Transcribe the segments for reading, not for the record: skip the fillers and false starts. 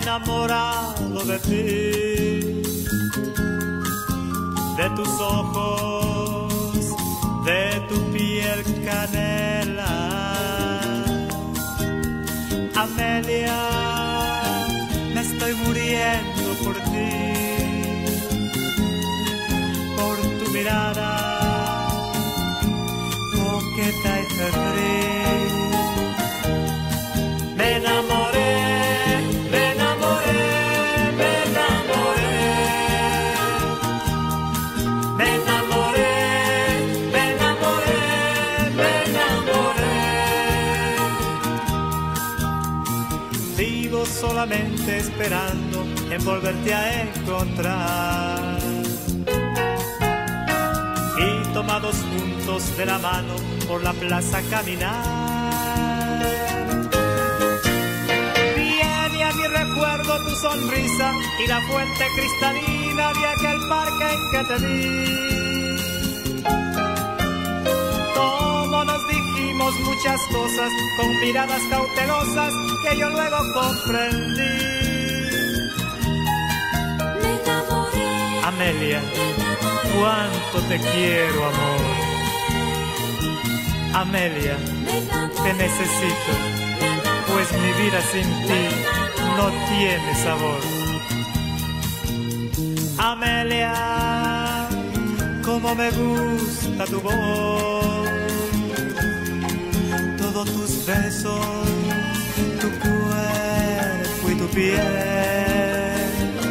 enamorado de ti, de tus ojos, de tu piel canela. Amelia, me estoy muriendo por ti, por tu mirada coqueta y febril. Me enamoré, me enamoré, me enamoré, me enamoré, me enamoré, me enamoré. Vivo solamente esperando en volverte a encontrar, y tomados juntos de la mano por la plaza caminar. Viene a mi recuerdo tu sonrisa y la fuente cristalina de aquel parque en que te vi. Como nos dijimos muchas cosas con miradas cautelosas que yo luego comprendí. Me enamoré, Amelia, me enamoré, cuánto te quiero, amor. Amelia, me enamoré, te necesito, me enamoré, pues mi vida sin ti no tiene sabor. Amelia, como me gusta tu voz, todos tus besos, tu cuerpo y tu piel.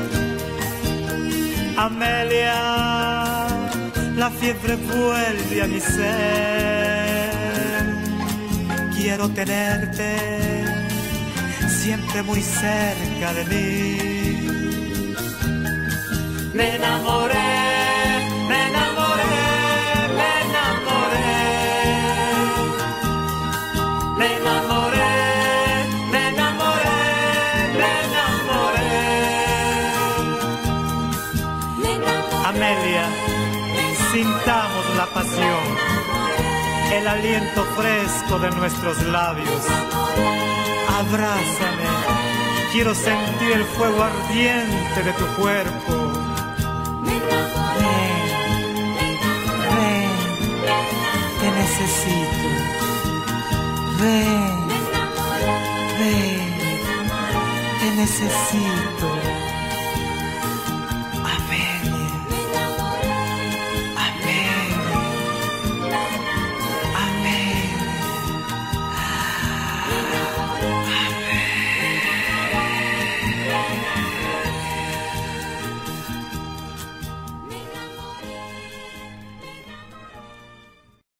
Amelia, la fiebre vuelve a mi ser. Quiero tenerte siempre muy cerca de mí. Me enamoré, me enamoré, me enamoré, me enamoré, me enamoré, me enamoré. me enamoré, Amelia, sintamos la pasión, el aliento fresco de nuestros labios. Abrázame, quiero sentir el fuego ardiente de tu cuerpo. me enamoré, Ven, ven, te necesito. Ven, me enamoré, ven, te necesito.